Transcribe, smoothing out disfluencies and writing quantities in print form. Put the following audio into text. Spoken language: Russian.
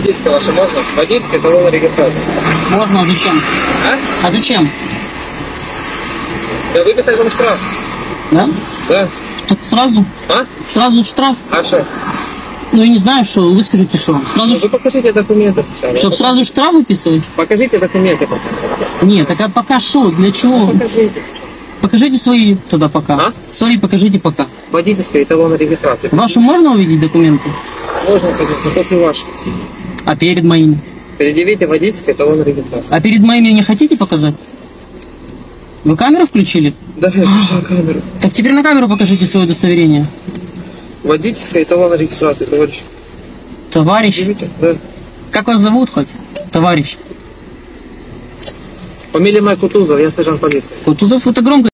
Водительское ваше можно? Водительское, талон регистрации. Можно, а зачем? А? А зачем? Да выписать вам штраф. Да? Да. Так сразу? А? Сразу штраф? А что? Ну, я не знаю, что. Вы скажите, что? Сразу, Вы покажите документы сначала. чтобы сразу штраф выписывать? Покажите документы. Нет, так а пока что? Для чего? Покажите. Покажите свои тогда пока. А? Свои покажите пока. Водительское и талон регистрации. Вашу можно увидеть документы? Можно, конечно, после ваших. А перед моими? Предъявите водительское и талон регистрации. А перед моими не хотите показать? Вы камеру включили? Да, я включил камеру. Так теперь на камеру покажите свое удостоверение. Водительское и талон регистрации, товарищ. Товарищ. Предъявите? Да. Как вас зовут хоть? Товарищ. Фамилия моя Кутузов, я сержант полиции. Кутузов, это громко.